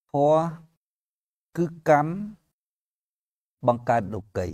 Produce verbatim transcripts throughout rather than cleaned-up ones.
thua cứ cắm bằng cả đục kỳ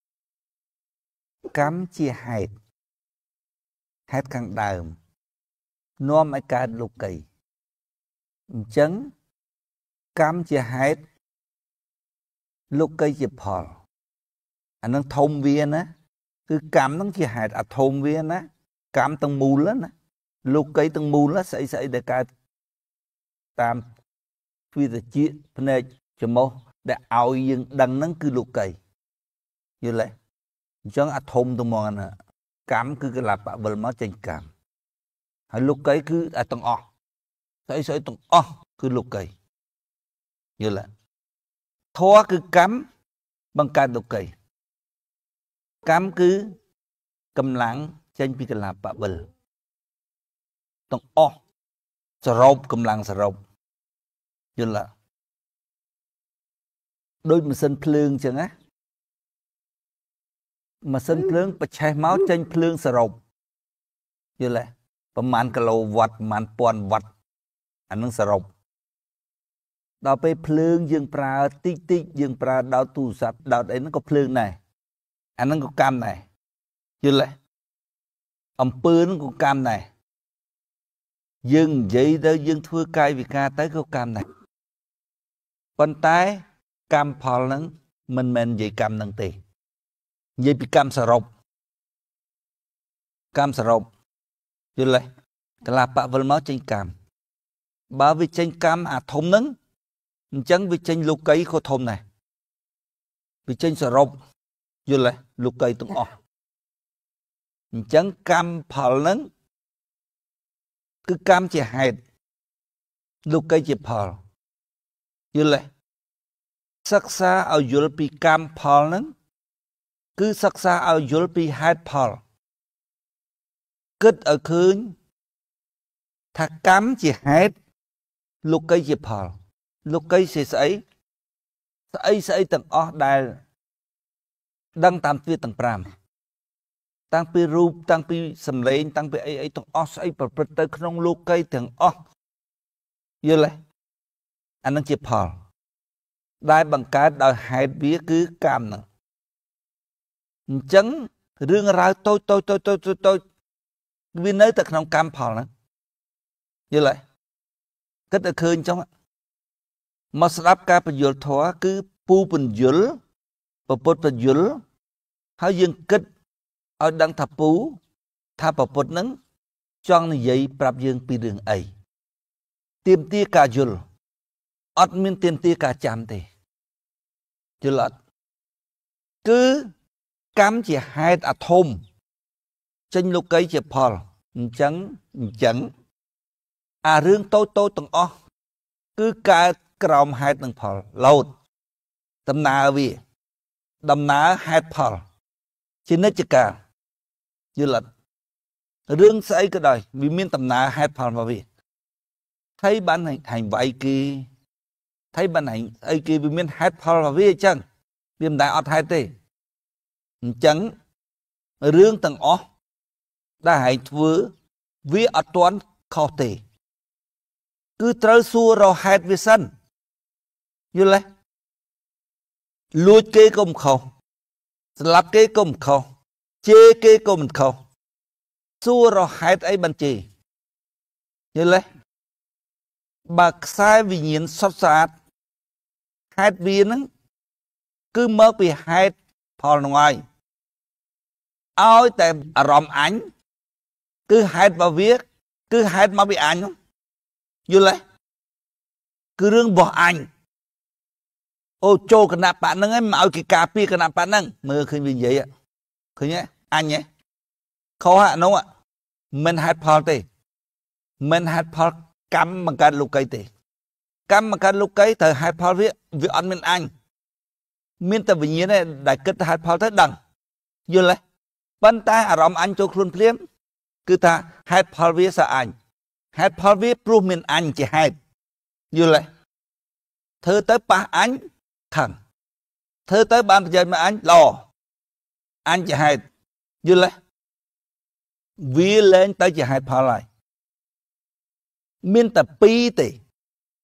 cắm chia hạt hạt càng đờm nó mới cả đục kỳ chấn cắm chia hạt lúc cây chụp phò anh đang thông viên á cứ cắm nó chia hạt à thông viên á cắm tầng mù lớn á lúc cây tầng mù lớn xảy xảy để cả tam vì là chia này cho mô để ao dương đằng nắng cứ lúc cây như vậy chẳng à thông tầng mòn à cắm cứ cái lạp bạc vờ máu chanh cắm hay lúc cây cứ à tầng o xảy xảy tầng o cứ lúc cây như vậy thua cứ cắm bằng cả lúc cây cắm cứ cầm lắng chanh bị cái lạp bạc vờ tầng o sờ rộp cầm lắng sờ rộp như là đôi mà sân phượng chẳng á mà sân phượng bạch chai máu chanh phượng sờ rộp như làประมาณกิโลวัตต์ประมาณปอนวัตต์อันนั้นสรุปต่อไปเพลิงยังปลาติ๊กติ๊กยังปลาดาวตูสับดาวไอ้นั่นก็เพลิงไหนอันนั้นก็กรรมไหนยืนเลยอำปืนนั่นก็กรรมไหนยังใจเด้อยังทั่วกายวิกาtớiก็กรรมไหนคนตายกรรมพอนั้นมันมันใจกรรมนั่งตีใจเป็นกรรมสรุปกรรมสรุปยืนเลยกลาปะวลmáu tranh cam bà vì tranh cam à thông nắng chẳng vì tranh lục cây khó thông này vì tranh sờ rộpยืนเลยlục cây tung ọ chẳng cam phở nắng cứ cam chỉ hạt lục cây chỉ phởยืนเลยsắc xa ao dul pi cam phở nắng cứ sắc xa ao dul pi hạt phở kết ở khơi thà cắm chỉ hết lúc cây chỉ phở lúc cây sẽ sấy sấy sấy tầng o đài đăng tam phi tầng pram tăng pi rup tăng pi sầm lên tăng pi ấy ấy tầng o sấy bật bật tới trong lúc cây tầng o như vậy anh đang chỉ phở đài bằng cái đòi hết biết cứ cam nè chấn riêng ra tôi tôi tôi tôi tôi tôi vì nơi thật không cam phò nữa như vậy kết ở khơi trong mà sắp ca bây giờ thua cứ pu bình dữ và bột bình dữ hãy dừng kết ở đằng thập pu tháp và bột nắng chọn như vậy bạp dương pi đường ấy tiêm tia cả dữ ọt miên tiêm tia cả chạm thì chứ là cứ cam chỉ hai à thôm trên lúc cây chỉ phò chẳng chẳng à riêng tôi tôi từng o cứ cả còng hai từng phò lâu tầm nào vì đầm ná hai phò chỉ nói chỉ cả như là riêng xây cái đời vì miên tầm ná hai phò mà vì thấy ban hành hành vậy kia thấy ban hành ấy kia vì miên hai phò mà vì chẳng viêm đại ọt hai tê chẳng riêng từng o đã hãy thưa vì ở toán khó thể cứ trơ xua rồi hạt với sân như vậy lùi kê công khẩu lắp kê công khẩu chê kê công khẩu xua rồi hạt ấy bằng chì như vậy bạc sai vì nhiên sắp sát hạt viên cứ mất vì hạt phò ngoài ôi tèm rõm ánh cứ hãy vào viết cứ hãy mà bị ảnh không như vậy cứ rương bỏ ảnh ô chô cái nạp bạn nâng ấy mà cái cà phê cái nạp bạn nâng mơ khơi vì vậy ạ khơi nhé anh nhé khó hạ nông ạ mình hãy phò tì mình hãy phò cắm bằng cái lục cây tì cắm bằng cái lục cây thời hãy phò viết việc ăn mình anh miên tờ vì nhiên này đại kết hãy phò tới đằng như vậy bắn tay à rõm anh cho khuôn phliếm cứ ta hai phật viết sa anh hai phật viết pru min anh chỉ hai như vậy thơ tới ba anh thằng thơ tới ba giờ mà anh lò anh chỉ hai như vậy vì lên tới chỉ hai phật lại miên tập pi tì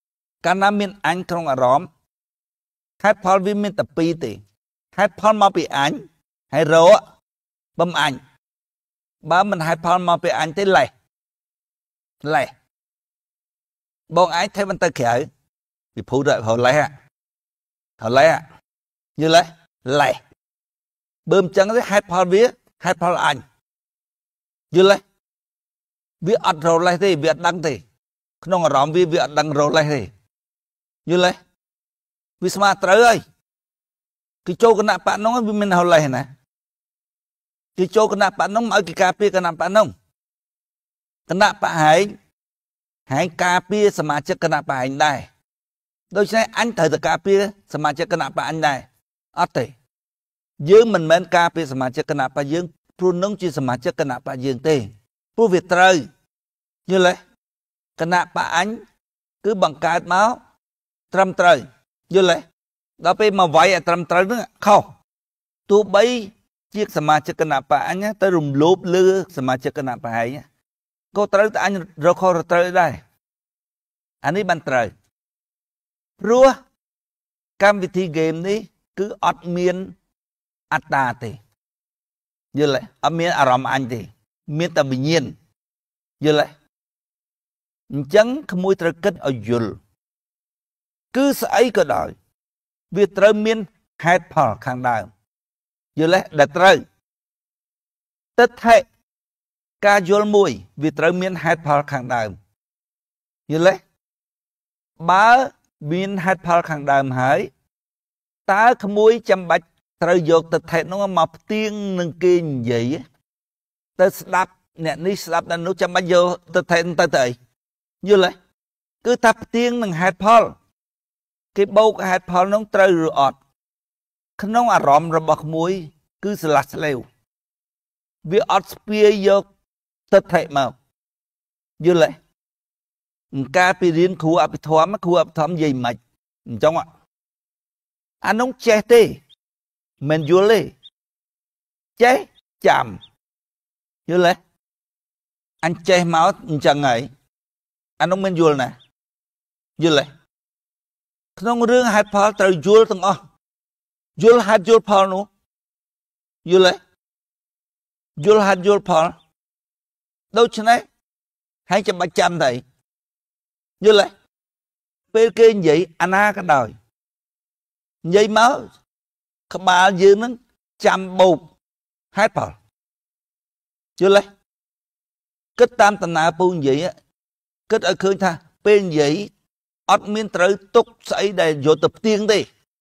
កាលណាមានអញក្នុងអារម្មណ៍ហេតុផលវាមានតែពីរទេហេតុផលមកពីអញហើយរកបំអញបើមិនហេតុផលមកពីអញទេលេះលេះបងឯងធ្វើមិនទៅក្រៅពីភូតហើយលេះហើយលេះយល់ទេលេះបើមិនចឹងទេហេតុផលវាហេតុផលអញយល់ទេវាអត់រលេះទេវាអត់ដឹងទេក្នុងអារម្មណ៍វាវាអត់ដឹងរលេះទេយល់ទេវាស្មារត្រូវហើយគឺចូលគណៈបកនោះវាមានរលេះណាគឺចូលគណៈបកនោះមកឲ្យគេការពារគណៈបកនោះគណៈបកហែងហែងការពារសមាជិកគណៈបកហែងដែរដូច្នេះអញត្រូវតែការពារសមាជិកគណៈបកអញដែរអត់ទេយើងមិនមែនការពារសមាជិកគណៈបកយើងព្រោះនឹងជាសមាជិកគណៈបកយើងទេព្រោះវាត្រូវយល់ទេគណៈបកអញគឺបង្កើតមកត្រឹមត្រូវយល់ទេដល់ពេលមកវាយឲ្យត្រឹមត្រូវហ្នឹងខុសទោះបីជាសមាជិកគណៈបកអញទៅរំលោភលើសមាជិកគណៈបកឯងក៏ត្រូវតែអញរកខុសត្រូវដែរអានេះបានត្រូវព្រោះកម្មវិធីហ្គេមនេះគឺអត់មានអត្តាទេយល់ទេអត់មានអារម្មណ៍អញទេមានតែវិញ្ញាណយល់ទេអញ្ចឹងក្មួយត្រូវគិតឲ្យយល់គឺស្អីក៏ដោយវាត្រូវមានហេតុផលខាងដើមយល់ទេដែលត្រូវទិដ្ឋិការយល់មួយវាត្រូវមានហេតុផលខាងដើមយល់ទេបើមានហេតុផលខាងដើមហើយតើក្មួយចាំបាច់ត្រូវយកទិដ្ឋិនោះមកផ្ទៀងនឹងគេនិយាយទៅស្ដាប់អ្នកនេះស្ដាប់ដល់នោះចាំបាច់យកទិដ្ឋិទៅទៅអីយល់ទេគឺថាផ្ទៀងនឹងហេតុផលគេបោកហេតុផលនោះត្រូវឬអត់ក្នុងអារម្មណ៍របស់ក្មួយគឺស្រឡះស្លេវវាអត់ស្ពាយយកទិដ្ឋិមកយល់ទេការពីរៀនគ្រូអភិធម្មគ្រូអភិធម្មនិយាយមិនអញ្ចឹងអានោះចេះទេមិនយល់ទេចេះចាំយល់ទេអញចេះមកអញ្ចឹងហើយអានោះមិនយល់ណាយល់ទេក្នុងរឿងហេតុផលត្រូវយល់ទាំងអស់យល់ហេតុយល់ផលនោះយល់ទេយល់ហេតុយល់ផលដូច្នេះហើយចាំបាច់ចាំទៅយល់ទេពេលគេនិយាយអាណាក៏ដោយនិយាយមកក្បាលយើងនឹងចាំបោកហេតុផលយល់ទេគិតតាមដំណើរពូនិយាយគិតឲ្យឃើញថាពេលនិយាយអត់មានត្រូវទុកស្អីដែលយកទៅផ្ទៀងទេ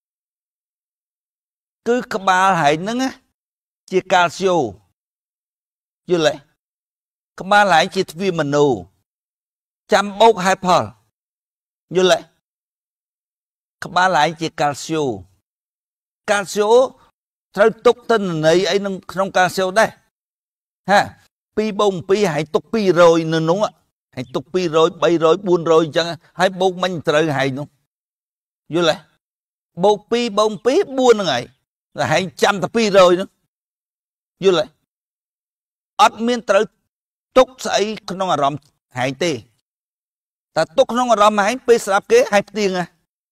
គឺក្បាលហែងហ្នឹងជាកាល់ស្យូយល់ទេក្បាលហែងជាទ្វាមនោចាំបោកហេតុផលយល់ទេក្បាលហែងជាកាល់ស្យូកាល់ស្យូត្រូវទុកទិន្នន័យអីក្នុងក្នុងកាល់ស្យូដែរហាពីបូកពីហែងទុកពីរយនៅនោះហែងទុកពីរយ បីរយ បួនរយអញ្ចឹងហើយបូកមិនត្រូវហែងនោះយល់ទេបូកពីបូកពីបួនហ្នឹងហើយតែហែងចាំតែពីរយនោះយល់ទេអត់មានត្រូវទុកស្អីក្នុងអារម្មណ៍ហែងទេតែទុកក្នុងអារម្មណ៍ហែងពេលស្ដាប់គេហែងផ្ទៀងណា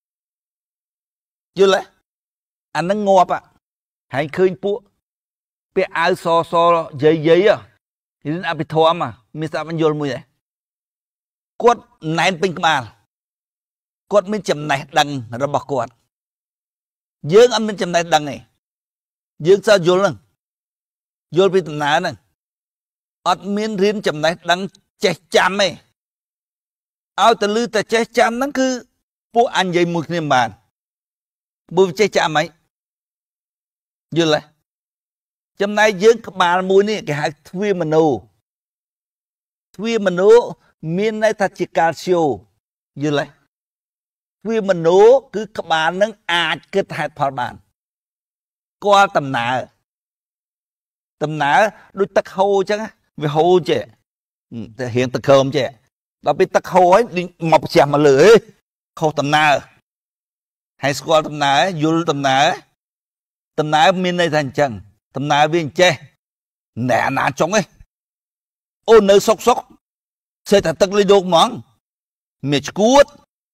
យល់ទេអានឹងងាប់ហែងឃើញពួកពាក់អាវសសយាយយាយរៀនអភិធម្មមានស្ដាប់បញ្យល់មួយដែរគាត់ណែនពេញក្បាលគាត់មានចំណេះដឹងរបស់គាត់យើងអត់មានចំណេះដឹងទេយើងសើយល់ហ្នឹងយល់ពីដំណើរហ្នឹងអត់មានរៀនចំណេះដឹងចេះចាំទេឲ្យទៅលឺតែចេះចាំហ្នឹងគឺពួកអញនិយាយមួយគ្នាមិនបានបើចេះចាំហ្មងយល់ទេចំណែកយើងក្បាលមួយនេះគេហៅទ្វាមនោទ្វាមនោមានន័យថាជាកាល់ស្យូយល់ទេទ្វាមនោគឺក្បាលនឹងអាចគិតហេតុផលបានគាល់ដំណើរដំណើរដូចទឹកហូរអញ្ចឹងវាហូរចេះតែរៀងទឹកខើមចេះដល់ពេលទឹកហូរហើយមកប្រជះមកលើហេខុសដំណើរហើយស្គាល់ដំណើរយល់ដំណើរដំណើរមានន័យថាអញ្ចឹងដំណើរវាអញ្ចេះណែណាចុងឯងអូននៅសុកសុកសេតែទឹកលិលោកហ្មងមានឈួត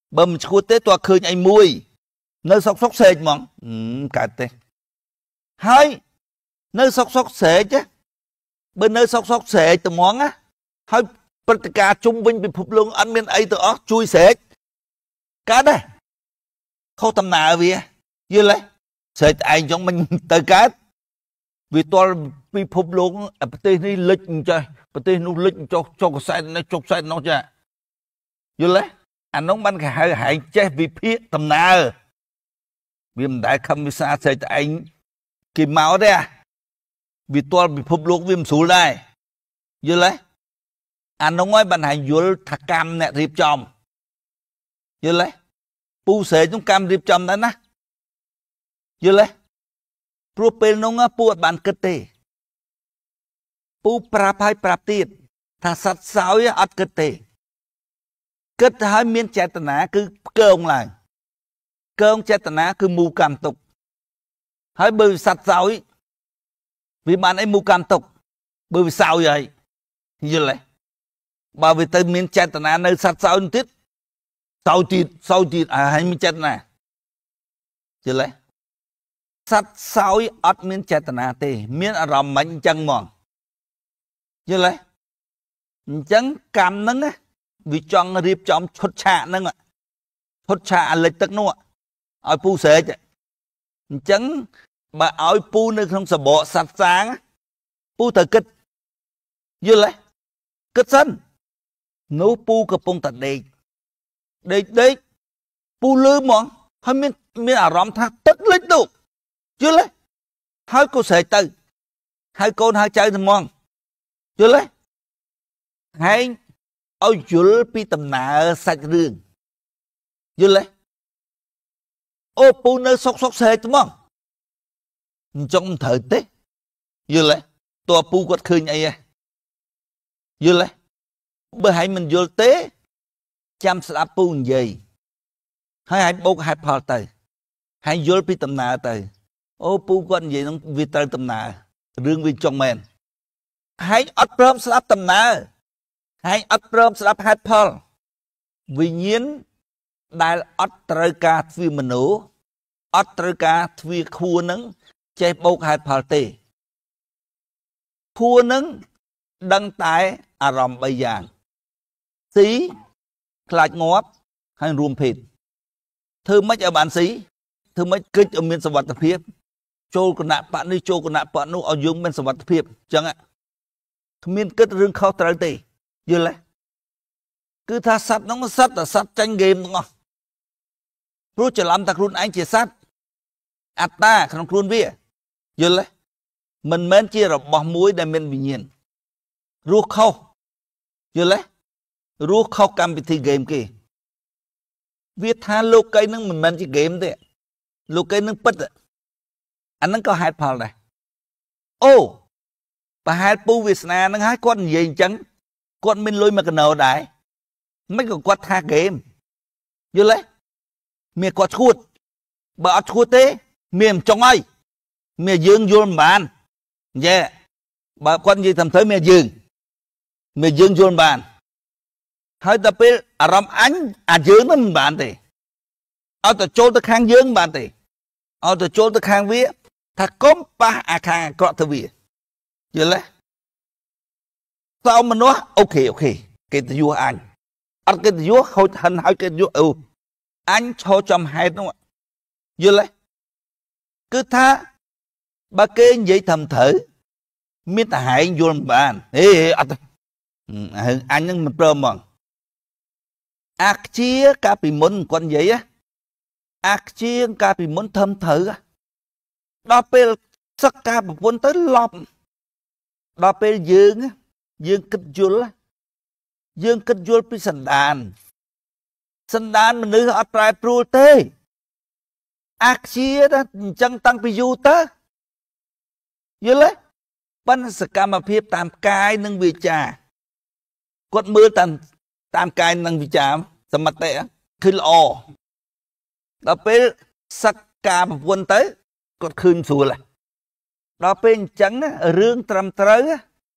បើមិនឈួតទេតើឃើញអីមួយនៅសុកសុកសេកហ្មងកើតទេហើយនៅសុកសុកសេកបើនៅសុកសុកសេកត្មងណាហើយព្រឹត្តិការណ៍ជុំវិញពិភពលោកអត់មានអីទៅអស់ជួយសេកកើតដែរខុសដំណើរវាយល់ទេសេកឯងចង់មិនទៅកើតវាតល់ពិភពលោកប្រទេសនេះលិចអញ្ចេះប្រទេសនោះលិចចុះចុះកសែតនេះចុះកសែតនោះចាយល់ទេអានោះបានគេហៅហែងចេះវិភាគដំណើរវាមិនដែលខំវិសាសេកឯងគេមកទេវាតល់ពិភពលោកវាមិនស្រួលដែរយល់ទេអានោះហើយបានហែងយល់ថាកម្មអ្នករៀបចំយល់ទេពូសេកនោះកម្មរៀបចំដែរណាយល់ទេព្រោះពេលនោះពូអត់បានគិតទេពូប្រាប់ឲ្យប្រាប់ទៀតថាសត្វសោយអត់គិតទេគិតឲ្យមានចេតនាគឺកើងឡើងកើងចេតនាគឺមូកម្មទុកហើយបើសត្វសោយវាបានអីមូកម្មទុកបើវាសោយហើយយល់ទេបើវាទៅមានចេតនានៅសត្វសោយទៀតសោយទៀតសោយទៀតហើយមានចេតនាយល់ទេសត្វសោយអត់មានចេតនាទេមានអារម្មណ៍មិនអញ្ចឹងហ្មងយល់ទេអញ្ចឹងកម្មហ្នឹងវាចង់រៀបចំឈុតឆាកហ្នឹងឈុតឆាកអាលិចទឹកនោះឲ្យពូស្រែកអញ្ចឹងបើឲ្យពូនៅក្នុងសបកសត្វសាងពូត្រូវគិតយល់ទេគិតសិននោះពូកំពុងតែដេកដេកដេកពូលឺហ្មងហើយមានមានអារម្មណ៍ថាទឹកលិចនោះយល់ទេហើយក៏ស្រែកទៅហើយកូនហៅចៅត្មងយល់ទេហែងឲ្យយល់ពីដំណើរសាច់រឿងយល់ទេអូពូនៅសុកសុកស្រែកត្មងអញ្ចឹងមិនត្រូវទេយល់ទេតើពូគាត់ឃើញអីហ៎យល់ទេបើហែងមិនយល់ទេចាំស្ដាប់ពូនិយាយហើយហែងបោកហេតុផលទៅហែងយល់ពីដំណើរទៅអូពូគាត់និយាយនឹងវាត្រូវដំណើររឿងវាចុងមែនហែងអត់ព្រមស្ដាប់ដំណើរហែងអត់ព្រមស្ដាប់ហេតុផលវិញ្ញាណដែលអត់ត្រូវការទ្វាមโนអត់ត្រូវការទ្វាខួរនឹងចេះបោកហេតុផលទេខួរនឹងដឹងតែអារម្មណ៍បីយ៉ាងស៊ីខ្លាចងាប់ហើយរួមភេទធ្វើម៉េចឲ្យបានស៊ីធ្វើម៉េចគិតឲ្យមានសុវត្ថិភាពចូលគណៈបកនេះចូលគណៈបកនោះឲ្យយើងមានសុវត្ថិភាពអញ្ចឹងគ្មានគិតរឿងខុសត្រូវទេយល់ទេគឺថាសត្វហ្នឹងសត្វតែសត្វចាញ់ហ្គេមទាំងអស់ព្រោះច្រឡំតែខ្លួនឯងជាសត្វអត្តាក្នុងខ្លួនវាយល់ទេមិនមែនជារបស់មួយដែលមានវិញ្ញាណរស់ខុសយល់ទេរស់ខុសកម្មវិធីហ្គេមគេវាថាលោកីនឹងមិនមែនជាហ្គេមទេលោកីនឹងពិតអាហ្នឹងក៏ហេតុផលដែរអូប្រហែលពូវាសនាហ្នឹងហើយគាត់និយាយអញ្ចឹងគាត់មានលុយមកកណោដែរមិនក៏គាត់ថាហ្គេមយល់ទេមានគាត់ឈួតបើអត់ឈួតទេមានមិនចង់ហើយមានយើងយល់មិនបានយេបើគាត់និយាយតាមត្រូវមានយើងមានយើងយល់មិនបានហើយដល់ពេលអារម្មណ៍អញអាយើងនឹងមិនបានទេឲ្យទៅចូលទៅខាងយើងមិនបានទេឲ្យទៅចូលទៅខាងវាថាកុំប៉ះអាខាងអាក្រក់ទៅវាយល់ទេសោមមនុស្សអូខេអូខេគេទៅយោអញអត់គេទៅយោហូចហិនហើយគេយោអូអញឈរចំហេតុនោះយល់ទេគឺថាបើគេនិយាយត្រឹមត្រូវមានតែហែងយល់មិនបានហេអត់អញនឹងមិនព្រមហ្មងអាខ្ជាកាលពីមុនគាត់និយាយអាខ្ជាកាលពីមុនត្រឹមត្រូវដល់ពេលសឹកការប្រពន្ធទៅឡប់ដល់ពេលយើងយើងគិតយល់យើងគិតយល់ពីសន្តានសន្តានមនុស្សអត់ប្រែប្រួលទេអាខ្ជាអញ្ចឹងតាំងពីយូរទៅយល់ទេបណ្ឌសកម្មភាពតាមកាយនិងវាចាគាត់មើលតាមតាមកាយនិងវាចាសមត្ថៈគឺល្អដល់ពេលសឹកការប្រពន្ធទៅគាត់ឃើញស្រួលដល់ពេលអញ្ចឹងរឿងត្រឹមត្រូវ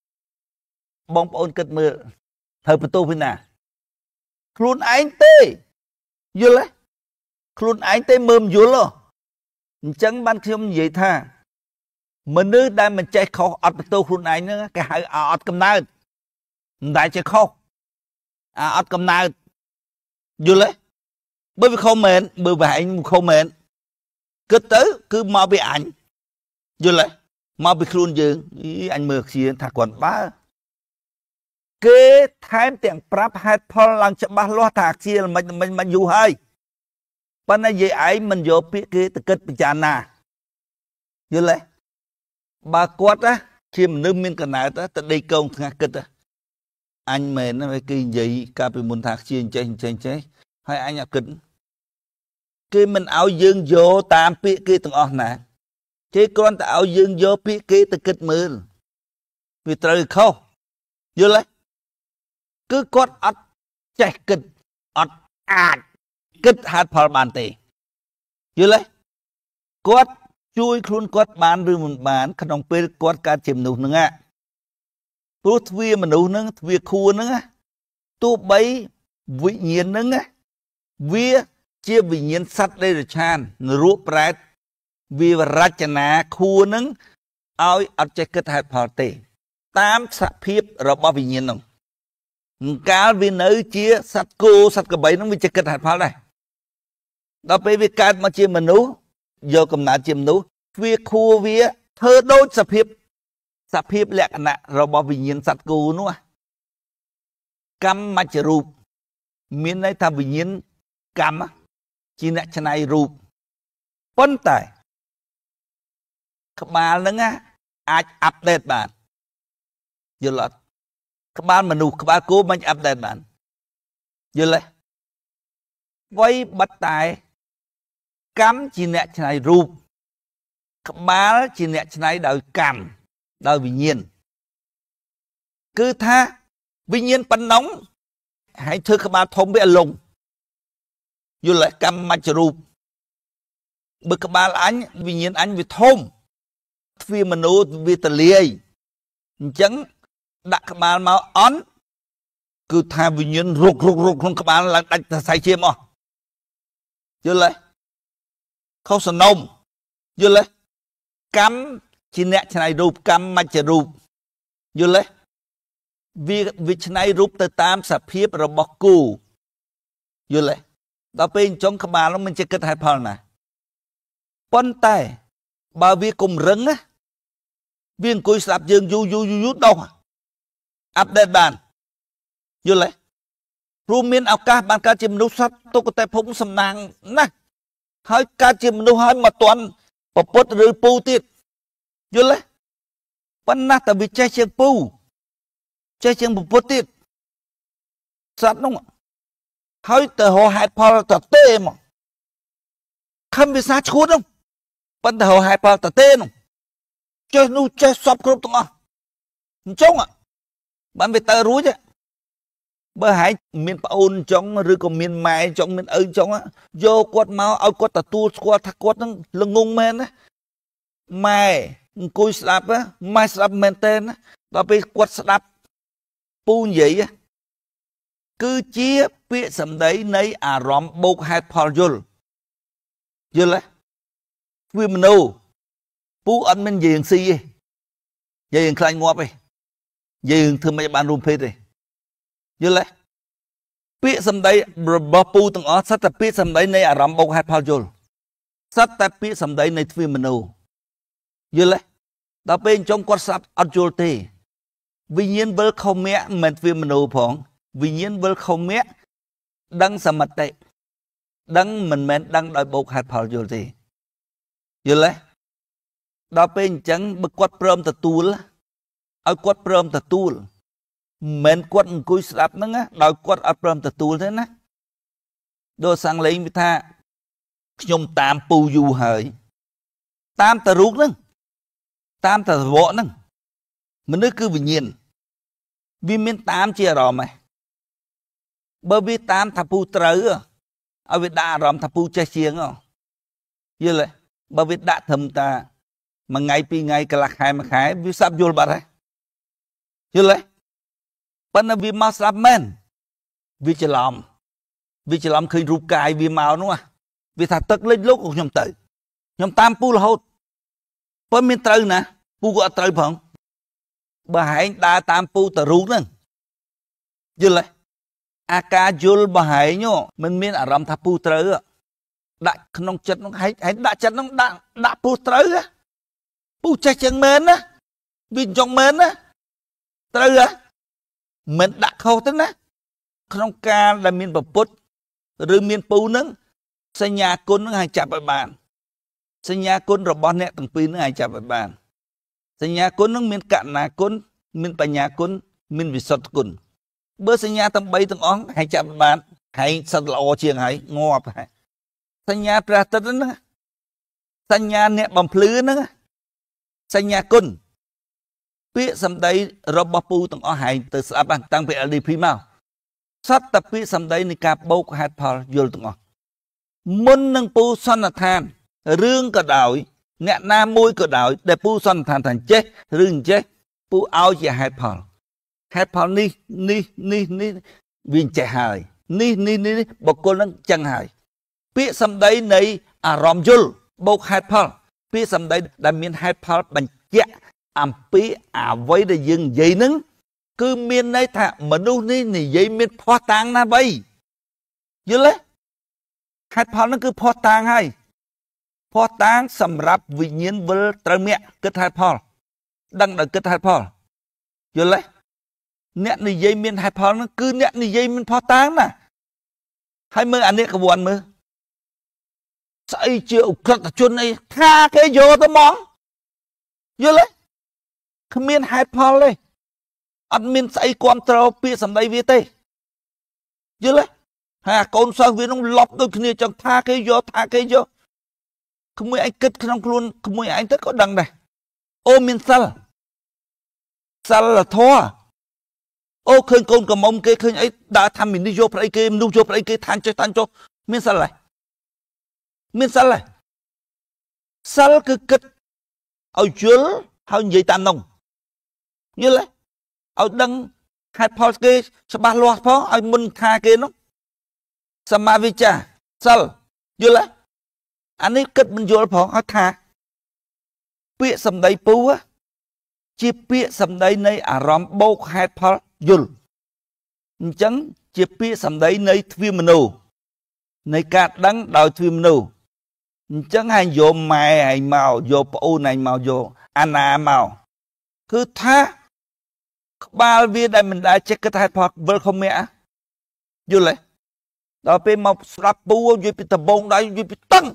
បងប្អូនគិតមើលត្រូវបន្ទោសពីណាខ្លួនឯងទេយល់ទេខ្លួនឯងទេមើលមិនយល់អញ្ចឹងបានខ្ញុំនិយាយថាមនុស្សដែលមិនចេះខុសអត់បន្ទោសខ្លួនឯងហ្នឹងគេហៅអត់កំណើតមិនដែលចេះខុសអាអត់កំណើតយល់ទេបើវាខុសមែនបើវាឯងខុសមែនគិតទៅគឺមកពីអញយល់ទេមកពីខ្លួនយើងអញមើលជាថាគាត់បើគេថែមទាំងប្រាប់ហេតុផលឡើងច្បាស់លាស់ថាជាមិនមិនមិនយូរហើយប៉ុន្តែយាយឯងមិនយកពាក្យគេទៅគិតពិចារណាយល់ទេបើគាត់ណាជាមនុស្សមានកណើតទៅដេកកងថ្ងាស់គិតអញមែនណាគេនិយាយកាលពីមុនថាជាអញ្ចេះអញ្ចេះអញ្ចេះហើយអញអត់គិតគេមិនឲ្យយើងយកតាមពាក្យគេទាំងអស់ណាគេគ្រាន់តែឲ្យយើងយកពាក្យគេទៅគិតមើលវាត្រូវខុសយល់ទេគឺគាត់អត់ចេះគិតអត់អាចគិតហេតុផលបានទេយល់ទេគាត់ជួយខ្លួនគាត់បានឬមិនបានក្នុងពេលគាត់កើតជាមនុស្សហ្នឹងព្រោះទ្វាមនុស្សហ្នឹងទ្វាខួរហ្នឹងទោះបីវិញ្ញាណហ្នឹងវាជាវិញ្ញាណសត្វដេរឆាននរកប្រែតវារចនាខួរហ្នឹងឲ្យអត់ចេះគិតហេតុផលទេតាមសភាពរបស់វិញ្ញាណហ្នឹងកាលវានៅជាសត្វគោសត្វក្របីហ្នឹងវាចេះគិតហេតុផលដែរដល់ពេលវាកើតមកជាមនុស្សយកកំណើតជាមនុស្សវាខួរវាធ្វើដូចសភាពសភាពលក្ខណៈរបស់វិញ្ញាណសត្វគោនោះកម្មមជ្ឈរូបមានន័យថាវិញ្ញាណកម្មជាអ្នកច្នៃរូបប៉ុន្តែក្បាលហ្នឹងអាចអាប់ដេតបានយល់អត់ក្បាលមនុស្សក្បាលគោមិនអាប់ដេតបានយល់ទេវ័យបတ်តែកម្មជាអ្នកច្នៃរូបក្បាលជាអ្នកច្នៃដោយកម្មដោយវិញ្ញាណគឺថាវិញ្ញាណប៉ុណ្ណឹងហើយធ្វើក្បាលធំវាលងយល់ទេកម្មមជ្ឈរូបបើក្បាលអញវិញ្ញាណអញវាធំទ្វាមនុស្សវាទលាយអញ្ចឹងដាក់ក្បាលមកអន់គឺថាវិញ្ញាណរុករុករុកក្នុងក្បាលឡើងដាច់សរសៃឈាមអស់យល់ទេខុសសំណុំយល់ទេកម្មជាអ្នកច្នៃរូបកម្មមជ្ឈរូបយល់ទេវាវាច្នៃរូបទៅតាមសភាពរបស់គូយល់ទេដល់ពេលអញ្ចឹងក្បាលនោះមិនចេះគិតហេតុផលណាប៉ុន្តែបើវាគំរឹងណាវាអង្គុយស្ដាប់យើងយូរយូរយូរដោះអាប់ដេតបានយល់ទេព្រោះមានឱកាសបានកើតជាមនុស្សសត្វទុគតិភពសំណាងណាស់ហើយកើតជាមនុស្សហើយមកតន់ប្រពុតឬពូទៀតយល់ទេប៉ុន្តែតែវាចេះជាងពូចេះជាងប្រពុតទៀតសត្វនោះហើយទៅរកហេតុផលតទេមកខំវិសាឈួតនោះប៉ុន្តែរកហេតុផលតទេនោះចេះនោះចេះសពគ្រប់ទាំងអស់អញ្ចឹងបានវាទៅរួចបើហែងមានប្អូនអញ្ចឹងឬក៏មានម៉ែអញ្ចឹងមានឪអញ្ចឹងយកគាត់មកឲ្យគាត់ទទួលស្គាល់ថាគាត់នឹងល្ងងមែនណាម៉ែអង្គុយស្ដាប់ម៉ែស្ដាប់មែនតើដល់ពេលគាត់ស្ដាប់ពូនិយាយគឺជាពាក្យសម្ដីនៃអារម្មណ៍បូកហេតុផលយល់យល់ទេវាមនុស្សពូអត់មាននិយាយស៊ីទេនិយាយខ្លាញ់ងាប់ទេយើងធ្វើមិនបានរួមភេទទេយល់ទេពាក្យសម្ដីរបស់ពូទាំងអស់សិតតែពាក្យសម្ដីនៃអារម្មណ៍បូកហេតុផលយល់សិតតែពាក្យសម្ដីនៃទ្វាមនុស្សយល់ទេដល់ពេលអញ្ចឹងគាត់ស្ដាប់អត់យល់ទេវិញ្ញាណវិលខុមៈមិនមែនទ្វាមនុស្សផងវិញ្ញាណវិលខុមៈដឹងសមតិដឹងមិនមែនដឹងដោយបូកហេតុផលយល់ទេយល់ទេដល់ពេលអញ្ចឹងបើគាត់ព្រមទទួលឲ្យគាត់ព្រមទទួលមិនមែនគាត់អង្គុយស្ដាប់ហ្នឹងដោយគាត់អត់ព្រមទទួលទេណាដូចសាំងលេងវាថាខ្ញុំតាមពូយូរហើយតាមតរូបហ្នឹងតាមតវៈហ្នឹងមនុស្សគឺវិញ្ញាណវាមានតាមជាអារម្មណ៍ឯងបើវាតាមថាពូត្រូវឲ្យវាដាក់អារម្មណ៍ថាពូចេះជាងយល់ទេបើវាដាក់ត្រឹមតាមួយថ្ងៃពីរថ្ងៃកន្លះខែមួយខែវាស្ដាប់យល់បាត់ហើយយល់ទេប៉ុន្តែវាមកស្ដាប់មែនវាច្រឡំ vì chỉ làm khơi rụp cài vì màu đúng không vì thật tức lên lúc của nhom tử nhom tam pu là hốt bởi miền trời nè pu gọi trời phẳng bà hãy đa tam pu tờ rú nè dư lại a ca dul bà hãy nhô mình miền ở rầm tháp pu trời á đã không chất nó hãy hãy đã chất nó đã đã pu trời á pu chạy chân mến á vì trong mến á trời á mình đã khâu thế nè không ca là miền bờ put rồi miền pu nâng xây nhà côn nó hay chạp ở bàn xây nhà côn rồi bọn nẹ tầng pin nó hay chạp ở bàn xây nhà côn nó miền cạn là côn miền bà nhà côn miền vị sọt côn bữa xây nhà tầng bay tầng óng hay chạp ở bàn hay sọt là ô chiêng hay ngọp hay xây nhà pra tật nó xây nhà nẹ bầm plứ nó xây nhà côn biết xâm đây rồi bọc pu tầng óng hay từ sạp bàn tăng về đi phí mau sát tập biết xâm đây ní cà bốc hạt phò vô tầng óng muôn nâng pu son là than rương cả đảo nẹ nam môi cả đảo để pu son than thành chết rương chết pu áo chỉ hạt phò hạt phò ni ni ni ni viên trẻ hài ni ni ni bọc cô nâng chân hài biết xâm đấy này à ròm dul bốc hạt phò biết xâm đấy đã miên hạt phò bằng chết ảm bí à với để dừng dây nâng cứ miên này thả mà đu ni ni dây miên phó tang na bay dư lấy hạt pháo nó cứ phó tang hay phó tang sầm rạp vị nhiên với trời mẹ kết hạt pháo đăng đã kết hạt pháo rồi lấy nét này dây miên hạt pháo nó cứ nét này dây miên phó tang nè hay mơ anh ấy có buồn mơ xây chịu cực là chuồn này tha cái vô tao món rồi lấy không miên hạt pháo lên anh miên xây quan trâu bia sầm đây viết tê rồi lấy hà con sao vì nó lọc đôi khi chẳng tha cái vô tha cái vô không mấy anh kết không luôn không mấy anh tất có đằng này ô miền sal sal là thua ô khơi con cầm ông kia khơi ấy đã tham mình đi vô phải kia nu vô phải kia than cho than cho miền sal này miền sal này sal cứ kết ở dưới hơi gì tàn nồng như vậy ở đằng hai phao kia sẽ ba loa phao ở mình tha kia nó Samavicha, sal, dưa lá, anh ấy kết mình vô phỏ hết tha, bịa sầm đầy pu á, chỉ bịa sầm đầy này à rom bốc hai phở dul, chẳng chỉ bịa sầm đầy này thuyền menu, này cát đắng đòi thuyền menu, chẳng hay vô mai hay màu vô pu này màu vô ana màu, cứ tha, ba viên đây mình đã check cái hai phở vừa không mẹ, dul lại. Đó bây mà sạp bố dưới bị tập bông đó dưới bị tăng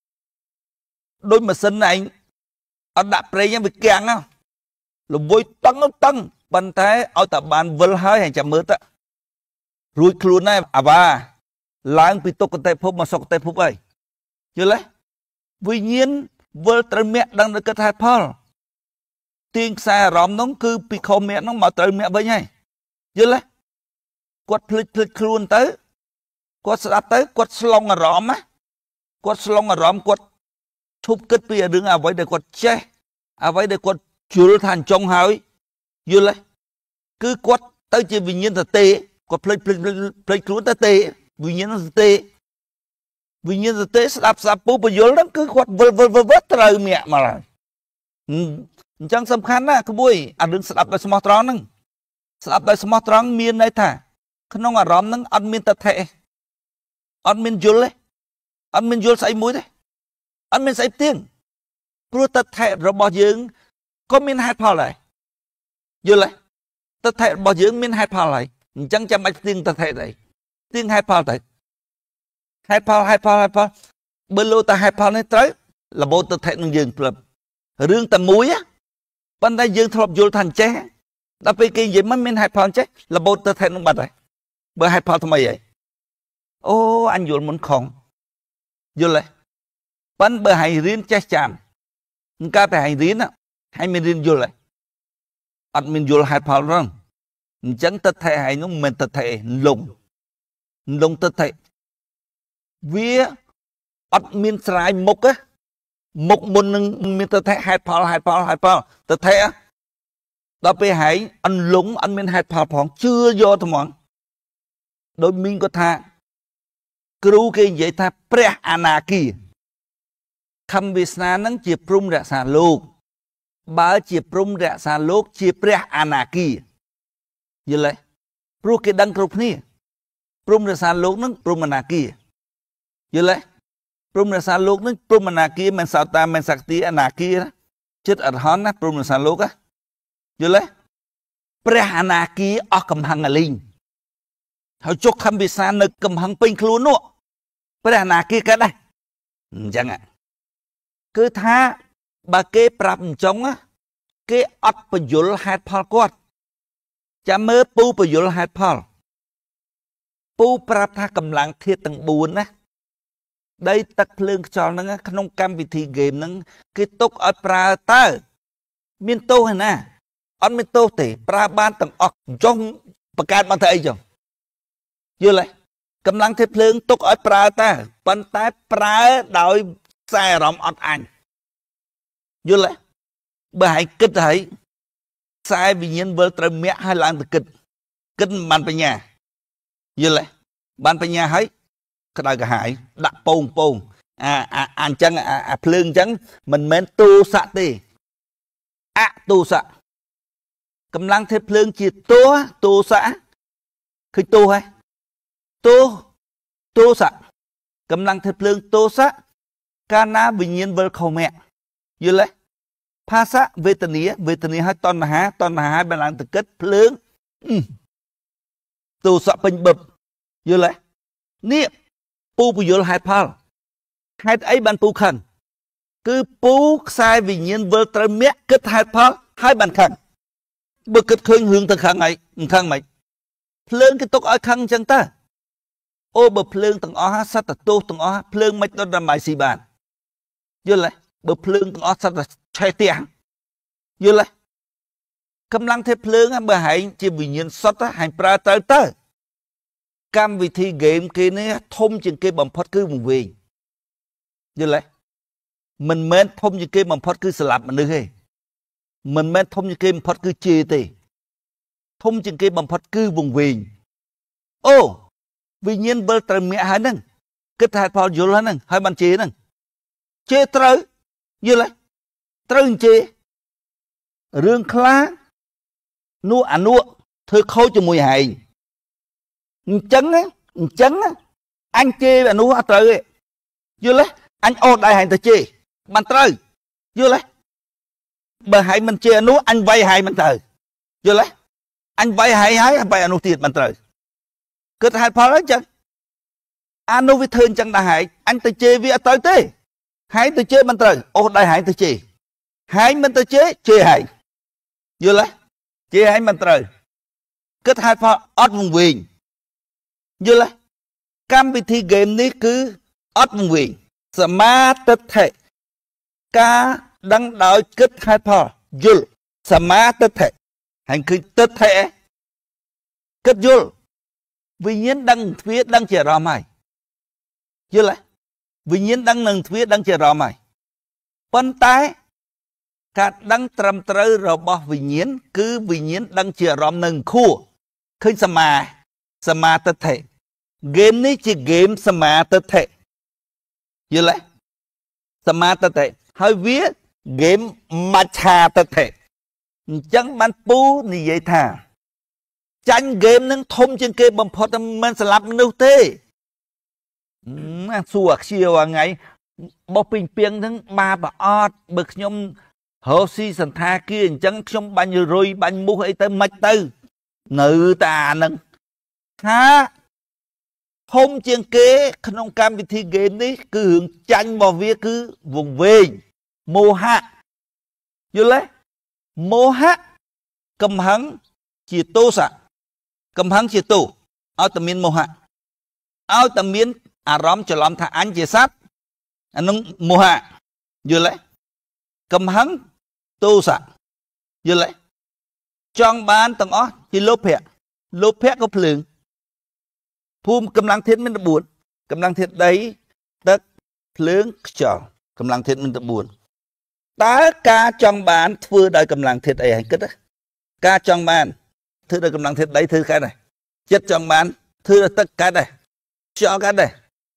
đôi mà sinh này ở đạp rây nha bị kẹng á là vui tăng nó tăng bằng thế ở tập bàn vơ hơi hay chạm mướt á rồi khuôn này à ba lãng bị tốt cái tay phúc mà sọc cái tay phúc ấy chứ lấy vì nhiên vơ trời mẹ đang được cái thai phở tiên xa rõm nó cứ bị khổ mẹ nó mà trời mẹ với nhai chứ lấy quật phịch phịch khuôn tới quật sạp tới quật slong ở rõm á quật slong ở rõm quật thúc kết bia đứng à với để quật che à với để quật chứa thành trong hơi như lấy cứ quật tới chỉ vì nhiên thật tệ quật plei plei plei plei ta tệ vì nhiên nó tệ vì nhiên thật tệ sạp sạp bố bây giờ lắm cứ quật vơ vơ vơ vơ trời mẹ mà rồi chẳng sầm khăn á cái buổi à đứng sạp đại smart tròn nưng sạp đại smart tròn miên này thà không nó ở rõm nưng ăn miên thật thệ ăn miên dul đấy ăn miên dul say muối đấy ăn miên say tiếng pro tật thệ rồi bỏ dưỡng có miên hai phao lại dul lại tật thệ bỏ dưỡng miên hai phao lại chẳng chăm ai tiếng tật thệ đấy tiếng hai phao đấy hai phao hai phao hai phao bên lô ta hai phao này tới là bộ tật thệ nó dừng lập riêng tầm muối á bên đây dừng thọp dul thành chế đã bị cái gì mà miên hai phao chế là bộ tật thệ nó bật đấy bởi hai phao thay vậy ô anh dul muốn không dul lại bắn bờ hải riêng chết chạm ca phải hải riêng á hay mình riêng dul lại ăn mình dul hai phao răng chẳng tật thệ hay nó mình tật thệ lùng lùng tật thệ vía ăn mình sài mục á mục một mình tật thệ hai phao hai phao hai phao tật thệ á đó bị hải ăn lúng ăn mình hai phao phong chưa vô thôi mọn đôi mình có tha គ្រូគេនិយាយថាព្រះអនាគាខំវាសនានឹងជាព្រំរក្សាលោកបើជាព្រំរក្សាលោកជាព្រះអនាគាយល់ទេព្រោះគេដឹងគ្រប់គ្នាព្រំរក្សាលោកនឹងព្រំអនាគាយល់ទេព្រំរក្សាលោកនឹងព្រំអនាគាមិនសោតាមិនសក្តិអនាគាចិត្តអរហន្តណាព្រំរក្សាលោកណាយល់ទេព្រះអនាគាអស់កំហឹងអលីងហើយជុកខំវិសានៅកំហឹងពេញខ្លួននោះព្រះអនាគាក៏ដែរអញ្ចឹងគឺថាបើគេប្រាប់អញ្ចឹងគេអត់បញ្យលហេតុផលគាត់ចាំមើលពូបញ្យលហេតុផលពូប្រាប់ថាកម្លាំងធាតុទាំងបួនណាដីទឹកភ្លើងខ្យល់ហ្នឹងក្នុងកម្មវិធីហ្គេមហ្នឹងគេទុកឲ្យប្រើតើមានទោសឯណាអត់មានទោសទេប្រើបានទាំងអស់ចុះបង្កើតមកធ្វើអីចុះយល់ទេកម្លាំងធាតុភ្លើងទុកឲ្យប្រើតើប៉ុន្តែប្រើដោយខ្សែអារម្មណ៍អត់អញយល់ទេបើឲ្យគិតហើយខ្សែវិញ្ញាណវិលត្រូវមាក់ឲ្យឡើងទៅគិតគិតមិនបានបញ្ញាយល់ទេបានបញ្ញាហើយក្តៅក្រហាយដាក់ពងពងអាអាអញ្ចឹងអាភ្លើងអញ្ចឹងមិនមែនទូស័កទេអទូស័កកម្លាំងធាតុភ្លើងជាទូទូស័កឃើញទូហ៎ទូទូស័កកម្លាំងធាតុភ្លើងទូស័កកាលណាវិញ្ញាណវិលខុសមាក់យល់ទេภาษาវេទនាវេទនាឲ្យតណ្ហាតណ្ហាឲ្យបានឡើងទៅគិតភ្លើងទូស័កពេញបឹបយល់ទេនេះពូពយល់ហេតុផលហេតុអីបានពូខឹងគឺពូខ្សែវិញ្ញាណវិលត្រូវមាក់គិតហេតុផលហើយបានខឹងបើគិតឃើញរឿងទៅខឹងអីមិនខឹងមិនភ្លើងគេទុកឲ្យខឹងអញ្ចឹងតើអូបើភ្លើងទាំងអស់សត្វតទោសទាំងអស់ភ្លើងមិនដុតដើម្បីស៊ីបានយល់ទេបើភ្លើងទាំងអស់សត្វឆេះទៀងយល់ទេកម្លាំងធាតុភ្លើងបើហែងជាវិញ្ញាណសុទ្ធហែងប្រើទៅទៅកម្មវិធីហ្គេមគេនេះធំជាងគេបំផុតគឺវង្វេងយល់ទេមិនមែនធំជាងគេបំផុតគឺស្លាប់មនុស្សទេមិនមែនធំជាងគេបំផុតគឺជេរទេធំជាងគេបំផុតគឺវង្វេងអូវិញ្ញាណវិលត្រូវមាក់ហើយហ្នឹងគិតថាហេតុផលយល់ហ្នឹងហើយបានជេរហ្នឹងជេរត្រូវយល់ទេត្រូវជេររឿងខ្លះនោះអានោះធ្វើខូចជាមួយហែងអញ្ចឹងអញ្ចឹងអញជេរអានោះអត់ត្រូវទេយល់ទេអញអូសដៃហែងទៅជេរបានត្រូវយល់ទេបើហែងមិនជេរអានោះអញវាយហែងមិនត្រូវយល់ទេអញវាយហែងហើយវាយអានោះទៀតបានត្រូវគិតហេតុផលអញ្ចឹងអានោះវាធ្វើអញ្ចឹងដែរហែងអញទៅជេរវាអត់ត្រូវទេហែងទៅជេរមិនត្រូវអូសដៃហែងទៅជេរហែងមិនទៅជេរជេរហែងយល់ទេជេរហែងមិនត្រូវគិតហេតុផលអត់វង្វេងយល់ទេកម្មវិធីហ្គេមនេះគឺអត់វង្វេងសមាទិដ្ឋិការដឹងដោយគិតហេតុផលយល់សមាទិដ្ឋិហើយគឺទិដ្ឋិគិតយល់វិញ្ញាណដឹងទ្វាដឹងជាអារម្មណ៍ហើយយល់ទេវិញ្ញាណដឹងនឹងទ្វាដឹងជាអារម្មណ៍ហើយប៉ុន្តែការដឹងត្រឹមត្រូវរបស់វិញ្ញាណគឺវិញ្ញាណដឹងជាអារម្មណ៍នឹងខួរឃើញសមាសមាទិដ្ឋិហ្គេមនេះជាហ្គេមសមាទិដ្ឋិយល់ទេសមាទិដ្ឋិហើយវាហ្គេមមច្ឆាទិដ្ឋិអញ្ចឹងបានពូនិយាយថាចាញ់ហ្គេមនឹងធំជាងគេបំផុតមិនស្លាប់មនុស្សទេអាសួរខ្ជិលថ្ងៃបោះពីងពីងហ្នឹងបាបអត់បើខ្ញុំរស់ស៊ីសន្តាគារអញ្ចឹងខ្ញុំបាញ់រុយបាញ់មូសអីទៅមិនទៅនៅតាហ្នឹងថាធំជាងគេក្នុងកម្មវិធីហ្គេមនេះគឺរឿងចាញ់របស់វាគឺវង្វេងមោហៈយល់ទេមោហៈកំហឹងជាទោសៈកំហឹងជាទោសឲ្យតែមានមោហៈឲ្យតែមានអារម្មណ៍ច្រឡំថាអញជាសត្វអានឹងមោហៈយល់ទេកំហឹងទោសៈយល់ទេចង់បានទាំងអស់ជាលោភៈលោភៈក៏ភ្លើងភូមិកម្លាំងធាតុមានតែបួនកម្លាំងធាតុដីទឹកភ្លើងខ្យល់កម្លាំងធាតុមានតែបួនតើការចង់បានធ្វើដោយកម្លាំងធាតុអីហើយគិតការចង់បានធ្វើដោយកម្លាំងធាតុដីធ្វើកើតដែរចិត្តចង់បានធ្វើដោយទឹកកើតដែរខ្យល់កើតដែរ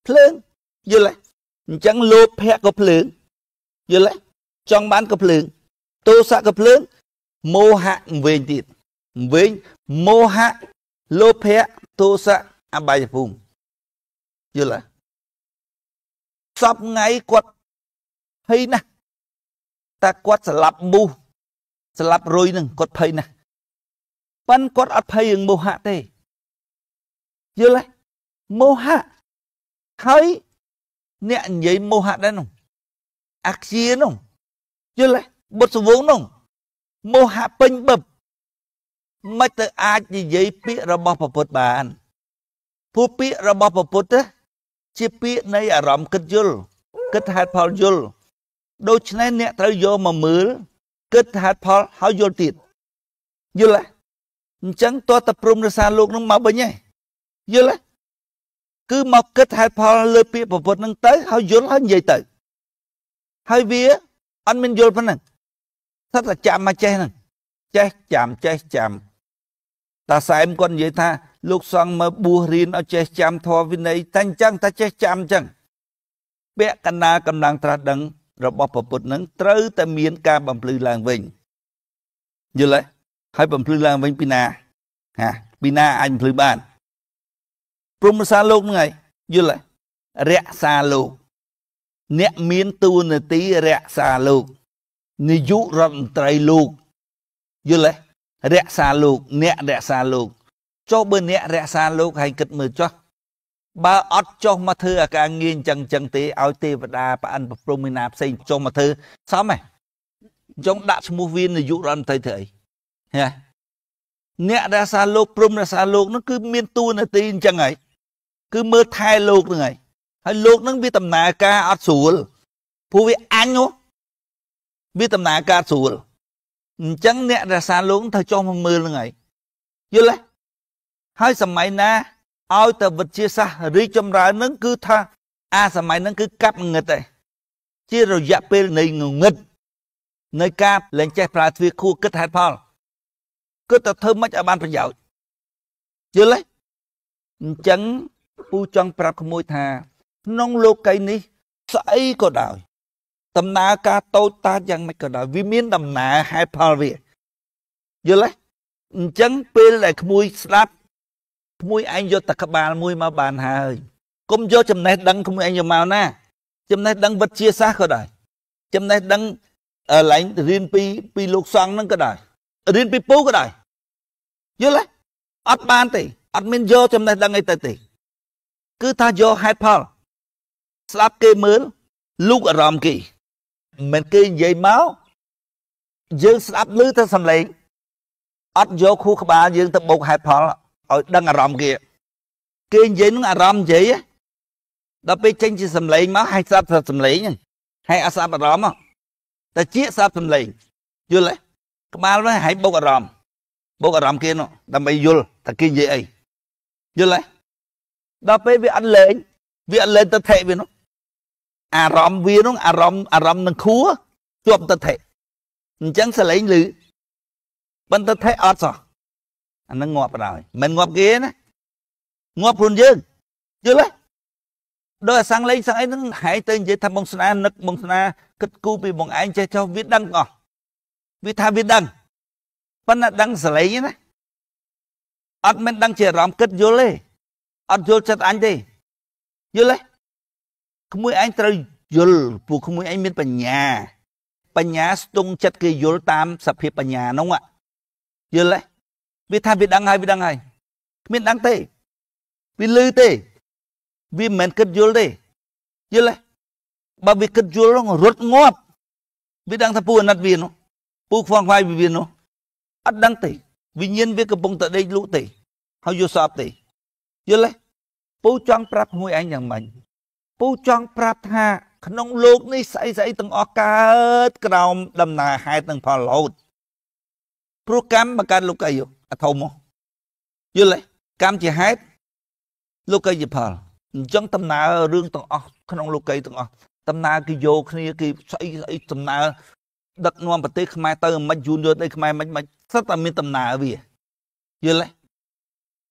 ភ្លើងយល់ទេអញ្ចឹងលោភៈក៏ភ្លើងយល់ទេចង់បានក៏ភ្លើងទោសៈក៏ភ្លើងមោហៈវិញទៀតវិញមោហៈលោភៈទោសៈអបាយភូមិយល់ទេសពថ្ងៃគាត់ភ័យណាស់តែគាត់ស្លាប់មូសស្លាប់រុយនឹងគាត់ភ័យណាស់ប៉ិនគាត់អត់ភ័យរឿងមោហៈទេយល់ទេមោហៈហើយអ្នកនិយាយមោហៈដែរនោះអខ្ជានោះយល់ទេបុត្រសវងនោះមោហៈពេញបឹបមិនទៅអាចនិយាយពាក្យរបស់ព្រះពុទ្ធបានព្រោះពាក្យរបស់ព្រះពុទ្ធជាពាក្យនៃអារម្មណ៍គិតយល់គិតហេតុផលយល់ដូច្នេះអ្នកត្រូវយកមកមើលគិតហេតុផលហើយយល់ទៀតយល់ទេអញ្ចឹងតើតព្រំរសាលោកនឹងមកវិញឯងយល់ទេគឺមកគិតហេតុផលលើពាក្យព្រះពុទ្ធនឹងទៅហើយយល់ហើយនិយាយទៅហើយវាអត់មានយល់ប៉ុណ្ណឹងថាតែចាំមកចេះហ្នឹងចេះចាំចេះចាំតាសែមគាត់និយាយថាលោកសង្ឃមកបួសរៀនឲ្យចេះចាំធម៌វិន័យតែអញ្ចឹងតែចេះចាំអញ្ចឹងពាក្យកណ្ដាលកម្លាំងត្រាស់ដឹងរបស់ព្រះពុទ្ធនឹងត្រូវតែមានការបំភ្លឺឡើងវិញយល់ទេហើយបំភ្លឺឡើងវិញពីណាហាពីណាអាចបំភ្លឺបានព្រមសាលោកហ្នឹងហើយយល់ទេរក្សាលោកអ្នកមានតួនាទីរក្សាលោកនាយករដ្ឋមន្ត្រីលោកយល់ទេរក្សាលោកអ្នករក្សាលោកចុះបើអ្នករក្សាលោកហើយគិតមើលចុះបើអត់ចុះមកធ្វើអាការងារអញ្ចឹងអញ្ចឹងទេឲ្យទេវតាប្រអិនប្រព្រំឯណាផ្សេងចុះមកធ្វើសមហ៎ចង់ដាក់ឈ្មោះវានាយករដ្ឋមន្ត្រីធ្វើអីហ៎អ្នករក្សាលោកព្រំរក្សាលោកនោះគឺមានតួនាទីអញ្ចឹងហើយគឺមើលថែលោកហ្នឹងហើយហើយលោកហ្នឹងវាដំណើរការអត់ស្រួលព្រោះវាអញវាដំណើរការស្រួលអញ្ចឹងអ្នករក្សាលោកត្រូវចុះមកមើលហ្នឹងហើយយល់ទេហើយសម័យណាឲ្យតែវិទ្យាសាស្ត្ររីកចម្រើនហ្នឹងគឺថាអាសម័យហ្នឹងគឺកាប់ងឹតឯងជារយៈពេលនៃងងឹតនៃការលែងចេះប្រើទ្វារខួរគិតហេតុផលគិតតែធ្វើម៉េចឲ្យបានប្រយោជន៍យល់ទេអញ្ចឹងពូចង់ប្រាប់ក្មួយថាក្នុងលោកីនេះស្អីក៏ដោយដំណើរការតូចតាចយ៉ាងម៉េចក៏ដោយវាមានដំណើរហេតុផលវាយល់ទេអញ្ចឹងពេលដែលក្មួយស្ដាប់ក្មួយឯងយកតែក្បាលមួយមកបានហើយកុំយកចំណេះដឹងក្មួយឯងយកមកណាចំណេះដឹងវិទ្យាសាស្ត្រក៏ដោយចំណេះដឹងឡើងរៀនពីពីលោកសង្ឃហ្នឹងក៏ដោយរៀនពីពូក៏ដោយយល់ទេអត់បានទេអត់មានយកចំណេះដឹងអីទៅទេគឺថាយកហេតុផលស្ដាប់គេមើលលូកអារម្មណ៍គេមិនគេនិយាយមកយើងស្ដាប់ឮទៅសំឡេងអត់យកខួរក្បាលយើងទៅបូកហេតុផលឲ្យដឹងអារម្មណ៍គេគេនិយាយនឹងអារម្មណ៍និយាយដល់ពេលចេញជាសំឡេងមកហើយស្ដាប់ទៅសំឡេងហ្នឹងហើយអត់ស្ដាប់អារម្មណ៍តែជាស្ដាប់សំឡេងយល់ទេក្បាលហ្នឹងហើយបូកអារម្មណ៍បូកអារម្មណ៍គេនោះដើម្បីយល់ថាគេនិយាយអីយល់ទេដល់ពេលវាអត់លេងវាអត់លេងទៅថេវានោះអារម្មណ៍វានោះអារម្មណ៍អារម្មណ៍នឹងខួរជាប់ទៅថេអញ្ចឹងសលេងឮបន្ទថេអត់សោះអានឹងងាប់បណ្ដោយមិនងាប់គេណាងាប់ខ្លួនយើងយល់ទេដោយអាសាំងលេងសាំងអីហ្នឹងហែងទៅនិយាយថាបងស្នានឹកបងស្នាគិតគូពីបងឯងចេះចោះវាដឹងអស់វាថាវាដឹងប៉ុន្តែដឹងសលេងណាអត់មិនដឹងជាអារម្មណ៍គិតយល់ទេអត់យល់ចិត្តអញទេយល់ទេក្មួយឯងត្រូវយល់ពួកក្មួយឯងមានបញ្ញាបញ្ញាស្ទង់ចិត្តគេយល់តាមសភាពបញ្ញានោះយល់ទេវាថាវាដឹងហើយវាដឹងហើយគ្មានដឹងទេវាលឺទេវាមិនមែនគិតយល់ទេយល់ទេបើវាគិតយល់រត់ងាប់វាដឹងថាពូអាណិតវានោះពូខ្វងខ្វាយវានោះអត់ដឹងទេវិញ្ញាណវាកំពុងតែដេកលក់ទេហើយយល់សពទេយល់ទេពូចង់ប្រាប់មួយឯងយ៉ាងម៉េចពូចង់ប្រាប់ថាក្នុងលោកនេះស្អីស្អីទាំងអស់កើតក្រោមដំណើរហេតុនិងផលរហូតព្រោះកម្មបង្កើតលោកីអធមមកយល់ទេកម្មជាហេតុលោកីជាផលអញ្ចឹងដំណើររឿងទាំងអស់ក្នុងលោកីទាំងអស់ដំណើរគេយកគ្នាគេស្អីស្អីដំណើរដឹកនាំប្រទេសខ្មែរទៅមិនយូនយកទៅខ្មែរមិនមិនសិតតែមានដំណើរវាយល់ទេ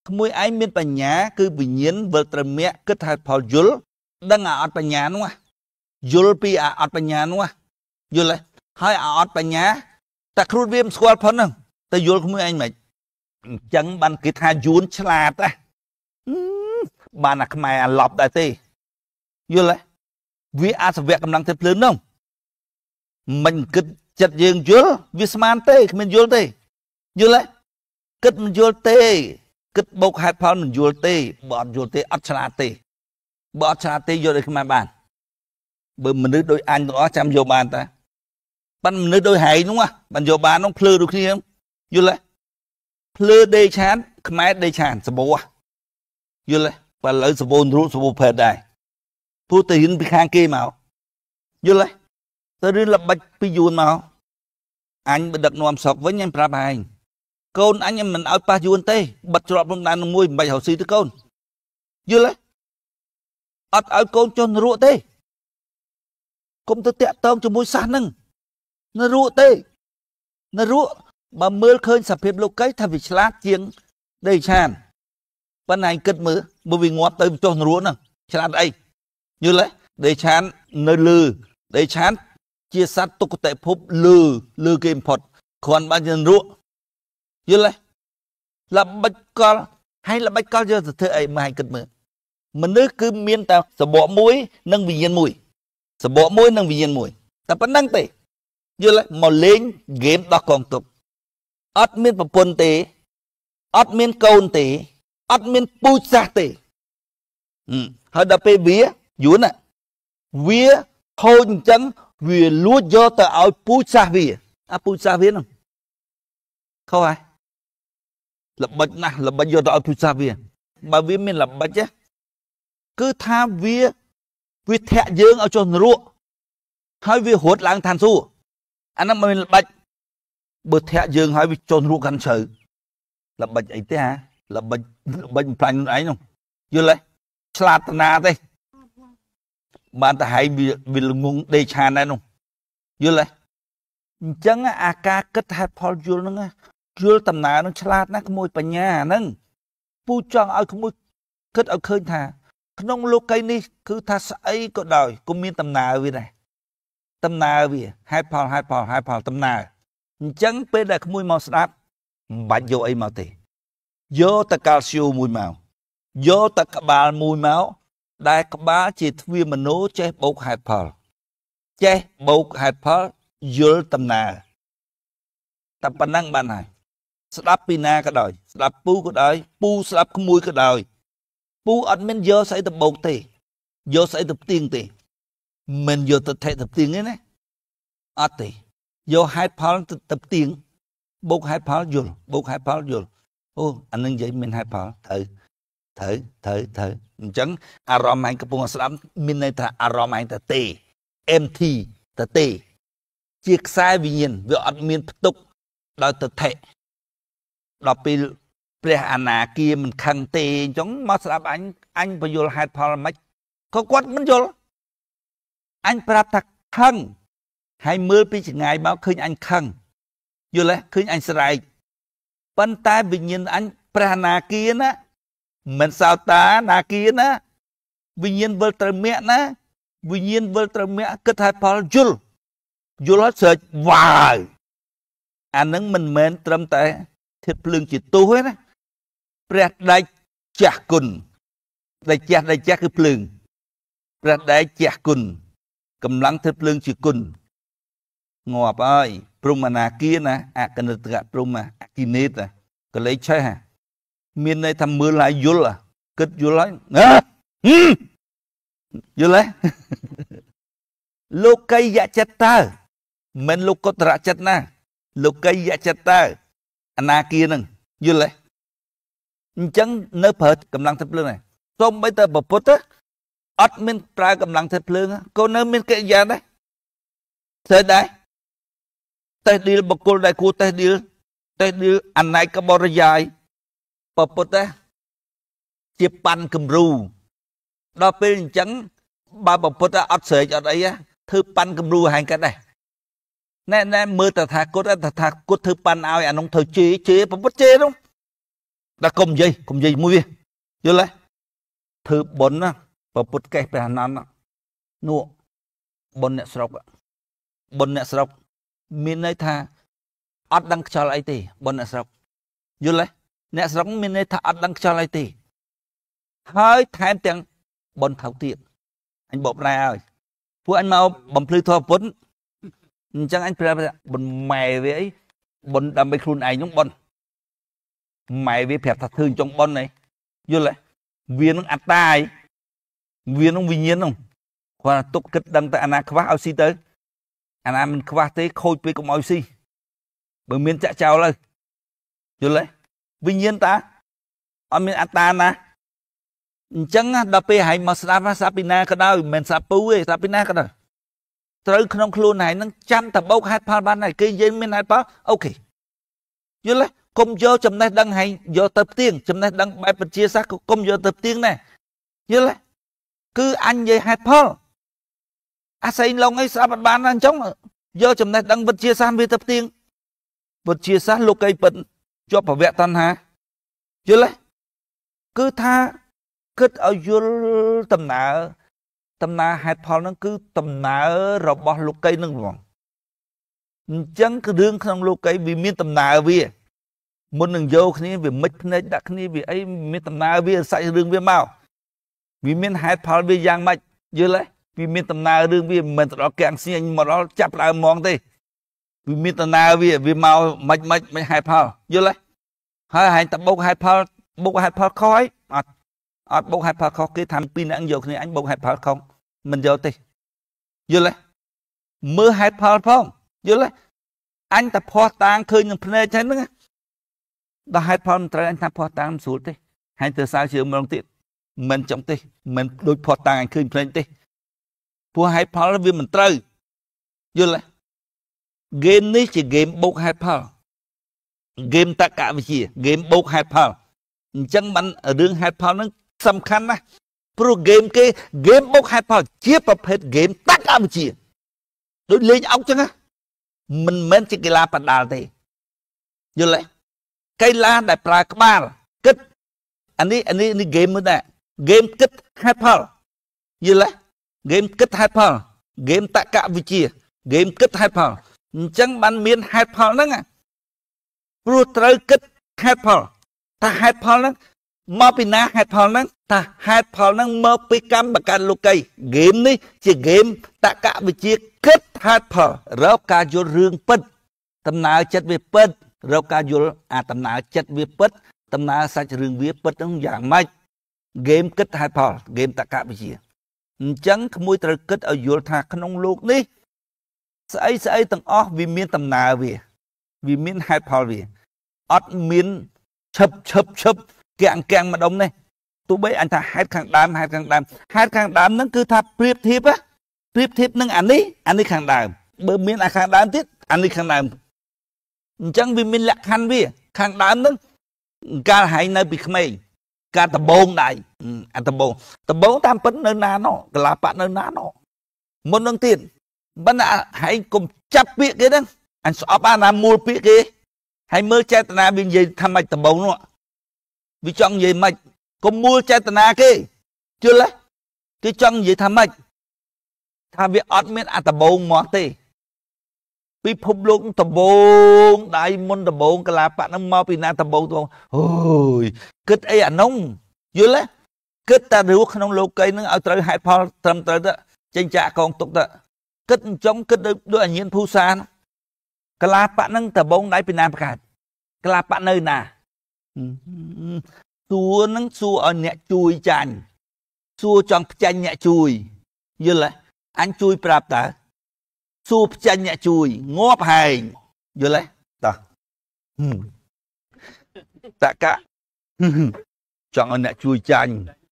ក្មួយឯងមានបញ្ញាគឺវិញ្ញាណវិលត្រឹមមគ្គគិតហេតុផលយល់ដឹងអាអត់បញ្ញានោះយល់ពីអាអត់បញ្ញានោះយល់ហើយអាអត់បញ្ញាតែខ្លួនវាមិនស្គាល់ផងហ្នឹងតែយល់ក្មួយឯងមិនអញ្ចឹងបានគេថាយួនឆ្លាតណាបានអាខ្មែរអាឡប់ដែរទេយល់ទេវាអាសវៈកម្លាំងទឹកភ្លើងហ្នឹងមិនគិតចិត្តយើងយល់វាស្មានទេគ្មានយល់ទេយល់ទេគិតមិនយល់ទេគិតបោកហេតុផលមិនយល់ទេបើអត់យល់ទេអត់ឆ្លាតទេបើអត់ឆ្លាតទេយល់ឲ្យខ្មែរបានបើមនុស្សដូចអញទាំងអស់ចាំយកបានតាបានមនុស្សដូចហែងនោះបានយកបាននោះភ្លឺដូចគ្នាយល់ទេភ្លឺដេឆានខ្មែរដេឆានសបោយល់ទេបើឥឡូវសបោរូបសបោផេតដែរពូទៅរៀនពីខាងគេមកយល់ទេទៅរៀនល្បិចពីយួនមកអញបើដឹកនាំស្រុកវិញអញប្រាប់ឯងកូនអញមិនឲ្យប៉ះយួនទេបិទច្រកព្រំដែននឹងមួយមិនបាច់រកស៊ីទៅកូនយល់ទេអត់ឲ្យកូនចុះនរកទេកុំទៅតាក់ទងជាមួយសាសហ្នឹងនរកទេនរកបើមើលឃើញសភាពលោកីថាវាឆ្លាតជាងដេឆានប៉ុន្តែឯងគិតមើលបើវាងាប់ទៅចុះនរកហ្នឹងឆ្លាតអីយល់ទេដេឆាននៅលឺដេឆានជាសត្វទុគតិភពលឺលឺគេបំផុតគ្រាន់បានជានរកយល់ទេល្បិចកលហើយល្បិចកលយកទៅធ្វើអីមកឲ្យគិតមើលមនុស្សគឺមានតែសបកមួយនិងវិញ្ញាណមួយសបកមួយនិងវិញ្ញាណមួយតែប៉ុណ្្នឹងទេយល់ទេមកលេងហ្គេមដោះកងទ័ពអត់មានប្រពន្ធទេអត់មានកូនទេអត់មានពូជសាសន៍ទេហើយដល់ពេលវាយួនវាខូចអញ្ចឹងវាលួចយកទៅឲ្យពូជសាសន៍វាអាពូជសាសន៍វាហ្នឹងខុសហើយល្បិចណាស់ល្បិចយកទៅឲ្យពូជសាសន៍វាបើវាមានល្បិចគឺថាវាវាធាក់យើងឲ្យចុះនរកហើយវារត់ឡើងឋានសួគ៌អាហ្នឹងមិនមានល្បិចបើធាក់យើងហើយវាចុះនរកកាន់ជ្រៅល្បិចអីទេហ่าល្បិចល្បិចផ្លាញ់ខ្លួនឯងនោះយល់ទេឆ្លាតតាទេបានតែហែងវាវាល្ងងដេឆានដែរនោះយល់ទេអញ្ចឹងអាការគិតហេតុផលយល់ហ្នឹងយល់ដំណើរហ្នឹងឆ្លាតណាស់ក្មួយបញ្ញាហ្នឹងពូចង់ឲ្យក្មួយគិតឲ្យឃើញថាក្នុងលោកីនេះគឺថាស្អីក៏ដោយក៏មានដំណើរវាដែរដំណើរវាហេតុផលហេតុផលហេតុផលដំណើរអញ្ចឹងពេលដែលក្មួយមកស្ដាប់មិនបាច់យកអីមកទេយកតកាល់ស្យូមួយមកយកតក្បាលមួយមកដែលក្បាលជាទ្វាមโนចេះបោកហេតុផលចេះបោកហេតុផលយល់ដំណើរតែប៉ុណ្ណឹងបានហើយស្ដាប់ពីណាក៏ដោយស្ដាប់ពូក៏ដោយពូស្ដាប់ក្មួយក៏ដោយពូអត់មានយកស្អីទៅបោកទេយកស្អីទៅផ្ទៀងទេមិនយកទៅថេទៅផ្ទៀងទេណាអត់ទេយកហេតុផលទៅផ្ទៀងបោកហេតុផលយល់បោកហេតុផលយល់អូអានឹងនិយាយមានហេតុផលត្រូវត្រូវត្រូវត្រូវអញ្ចឹងអារម្មណ៍ឯងកំពុងស្ដាប់មានន័យថាអារម្មណ៍ឯងទៅទេ empty ទៅទេជាខ្សែវិញ្ញាណវាអត់មានផ្ទុកដោយទៅថេដល់ពេលព្រះអនាគាមិនខឹងទេអញ្ចឹងមកស្ដាប់អញអញបញ្យល់ហេតុផលមិនក៏គាត់មិនយល់អញប្រាប់ថាខឹងហើយមើលពីចងាយមកឃើញអញខឹងយល់ទេឃើញអញស្រែកប៉ុន្តែវិញ្ញាណអញព្រះអនាគាណាមិនសោតានាគាណាវិញ្ញាណវិលត្រូវមគ្គណាវិញ្ញាណវិលត្រូវមគ្គគិតហេតុផលយល់យល់ហើយស្រេចវ៉ាវអានឹងមិនមែនត្រឹមតែធាតុភ្លើងជាទុះទេណាព្រះដែកចាស់គុណដែកចាស់ដែកចាស់គឺភ្លើងព្រះដែកចាស់គុណកម្លាំងធាតុភ្លើងជាគុណងាប់ហើយព្រំអនាគាណាអកនិតកព្រំអគិនេតកលេចឆេះមានន័យថាមើលហើយយល់គិតយល់ហើយយល់ទេលោកីយចិត្តតើមិនលោកុត្តរចិត្តណាលោកីយចិត្តតើអនាគានឹងយល់ទេអញ្ចឹងនៅប្រើកម្លាំងទឹកភ្លើងហ្នឹងសូម្បីតែប្រពុតអត់មានប្រើកម្លាំងទឹកភ្លើងក៏នៅមានកិរិយាដែរស្អីដែរតេះឌីលបកុលដែលគួរតេះឌីលតេះឌីលអណៃកបរិយាយប្រពុតជាប៉ាន់គំរូដល់ពេលអញ្ចឹងបើប្រពុតអត់ស្រែកអត់អីធ្វើប៉ាន់គំរូហែងកាត់ដែរណែណែមើលតថាគតតថាគតធ្វើប៉ាន់ឲ្យអានោះធ្វើជេរជេរប្រពុតជេរនោះ đã công gì công gì mua việc vô lấy thứ bốn á và bút cây bè nón nụ bốn nẹt sọc bốn nẹt sọc miền này tha ắt đăng cho lại tì bốn nẹt sọc vô lấy nẹt sọc miền này tha ắt đăng cho lại tì hơi thêm tiếng bốn thấu tiện anh bộp ra rồi phu anh mau bấm plư thua bốn chẳng anh phải bốn mày với ấy bốn đam mê khuôn ai nhúng bốn mày với phép thật thương trong bốn này vô lấy viên nó ăn tai viên nó vi nhiên không hoặc là tục kích đăng tại anh khóa ao si tới anh mình khóa tới khôi với công ao si bởi miền chạy chào lên vô lấy vi nhiên ta anh mình ăn ta nè chẳng đập bê hay mà sáp sapina cái đó mình sáp pú ấy sapina cái đó tới không luôn này nó chăm tập bốc hai pa ban này kia dân mình hai pa ok vô lấy công vô chấm này đăng hay vô tập tiếng chấm này đăng bài bật chia sát công vô tập tiếng này vô lấy cứ anh về hai pa à xây lòng ấy sao ban anh chống vô chấm này đăng bật chia sát về tập tiếng bật chia sát lục cây bật cho bảo vệ tan hà vô lấy cứ tha kết ở vô tầm nã tầm nã hai pa nó cứ tầm nã rồi bỏ lục cây nâng vòng chẳng cái đường không lục cây vì miên tầm nã vì muốn đừng vô khi vì mất này đặt khi vì ấy miên tầm nã vì sai đường vì mau vì miên hai pa vì giang mạch vô lấy vì miên tầm nã đường vì mình đó càng xin mà đó chắp lại mong đây vì miên tầm nã vì vì mau mạch mạch mạch hai pa vô lấy hai hai tập bốc hai pa bốc hai pa khói ở bốc hai pa khó cái tham pin anh vô khi anh bốc hai pa không mình vô đi vô lấy mưa hai pa không vô lấy anh tập phò tang khơi những plei thế nữa đó hai pa trời anh tập phò tang xuống đi hai từ sao chiều mình tiện mình trọng đi mình đôi phò tang anh khơi plei đi phò hai pa là vì mình trời vô lấy game này chỉ game bốc hai pa game tất cả với gì game bốc hai pa chẳng bắn ở đường hai pa nóสำคัญนะโปรเกมเกมเกมบกให้พอเชียบประเภทเกมตักอาบจีโดยเลี้ยงเอาจังอะมันเหมือนจะกีฬาปัดดาลเตยอยู่เลยกีฬาได้ปลากบ้ากึดอันนี้อันนี้นี่เกมมันแหละเกมกึดให้พออยู่เลยเกมกึดให้พอเกมตักอาบจีเกมกึดให้พอจังมันมีนให้พอนั่งอะโปรเตอร์กึดให้พอถ้าให้พอนั่งมาปีน่าแฮตพอลนั้นถ้าแฮตพอลนั้นมาปีกรรมประกันลูกไก่เกมนี้จะเกมตะกะวิจิตเกิดแฮตพอลเราการโยนเรื่องปิดตำนานจัดเวียปิดเราการโยนอ่าตำนานจัดเวียปิดตำนานสัจเรื่องเวียปิดต้องอย่างไม่เกมเกิดแฮตพอลเกมตะกะวิจิตจังขโมยตะเกิดเอาโยนทางขนมลูกนี้ใส่ใส่ตั้งอ้อวิมีนตำนานเวียวิมีนแฮตพอลเวียอดมีนชับชับชับแกงแกงมาดมเนี่ยตัวเบย์อันท่าให้ข้างดามให้ข้างดามให้ข้างดามนั่นคือท่าเปรียบเทียบอะเปรียบเทียบนั่งอันนี้อันนี้ข้างดามเบอร์มีนอันข้างดามทิศอันนี้ข้างดามจังวิมินหลักขันวิข้างดามนั่นการหายในปีขมิ้นการตะโบงได้อันตะโบงตะโบงตามปั้นเนินนาโนกลาปะเนินนาโนมันนั่งตีนบรรดาให้กลมจับเปียกกันนั่นอันสอบอานามูลเปียกกันให้เมื่อเจตนาบินยีทำไมตะโบงเนาะvì chọn gì mà con mua trái tana kia chưa lấy cái chọn gì tham mạch tham việc ọt miên à tập bông mọt tì bị phụp luôn tập bông đại môn tập bông cái là bạn nó mau bị na tập bông thôi ôi kết ấy à nông chưa lấy kết ta rượu không lô cây nó ở tới hai pha trầm tới đó trên trà còn tục đó kết chống kết đôi anh nhiên phu sa cái là bạn nó tập bông đại bị na cả cái là bạn nơi nào xua nắng xua ở nhẹ chui chành xua trong chanh nhẹ chui như là anh chui prap ta xua chanh nhẹ chui ngóp hành như lấy ta tạ cả chọn ở nhẹ chui chành